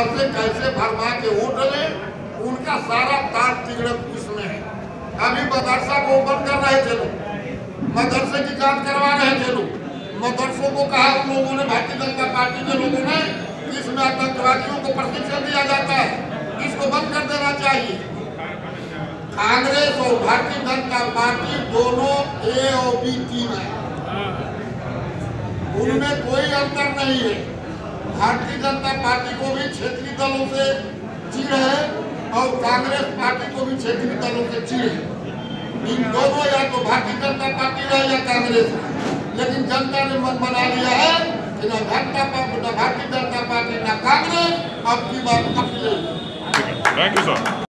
तरह से कैसे भरमा के वोट ले, उनका सारा तार तिगड़े इसमें है। अभी मदरसा को बंद कर रहे थे लोग, मदरसे की जांच करवा रहे थे लोग, मदरसों को कहा उन लोगों ने, भारतीय जनता पार्टी के लोगों ने, इसमें आतंकवादियों को प्रशिक्षण दिया जाता है, इसको बंद कर देना चाहिए। कांग्रेस और भारतीय जनता पार्टी दोनों ए और बी टीम है, उनमें कोई अंतर नहीं है। भारतीय जनता पार्टी को भी क्षेत्रीय दलों से चिढ़ है और कांग्रेस पार्टी को भी क्षेत्रीय दलों से चिढ़ है। इन दोनों या तो भारतीय जनता पार्टी है या कांग्रेस है, लेकिन जनता ने मन बना लिया है कि न भारतीय जनता पार्टी न कांग्रेस अब की बात अपने। Thank you sir.